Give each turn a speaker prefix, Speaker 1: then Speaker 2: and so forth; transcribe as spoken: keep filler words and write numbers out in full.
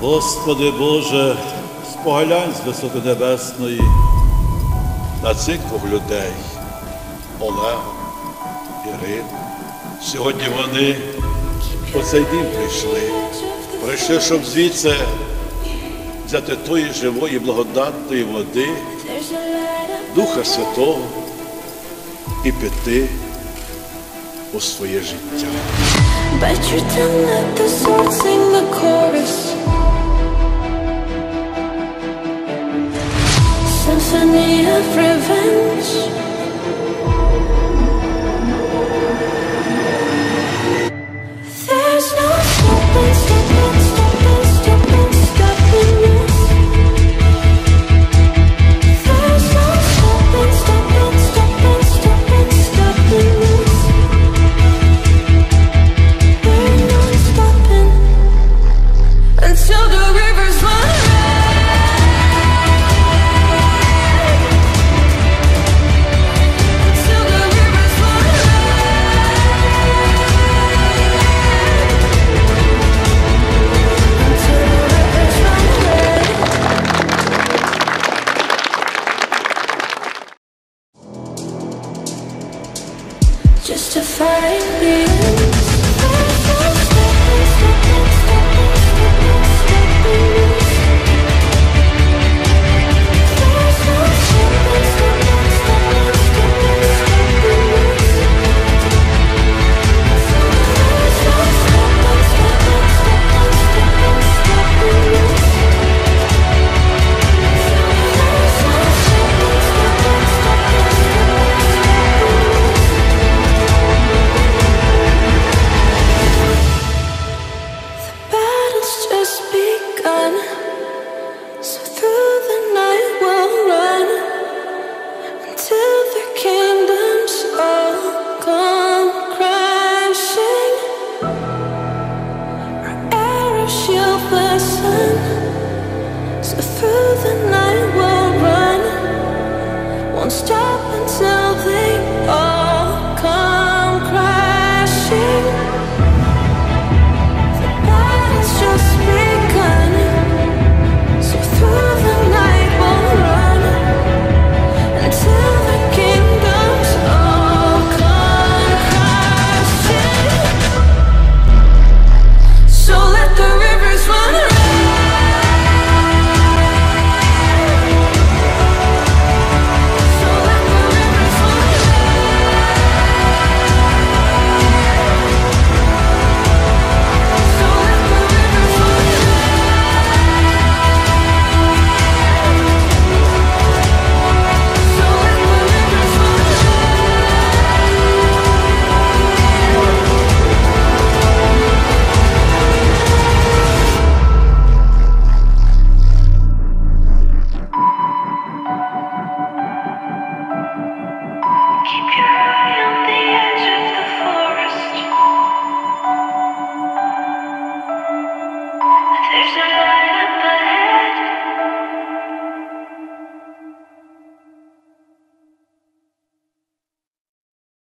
Speaker 1: Господи Боже, споглянь з висоти небесної на цих двох людей, Олега, Ірину. Сьогодні вони по цей дім прийшли. Прийшли, щоб звідси взяти тої живої, благодатної води, Духа Святого і піти у своє життя.
Speaker 2: Symphony of revenge. There's no stopping, stopping, stopping, stopping, stopping this. There's no stopping, stopping, stopping, stopping, stopping this. We're not stopping until the rivers run red. Just to find the end.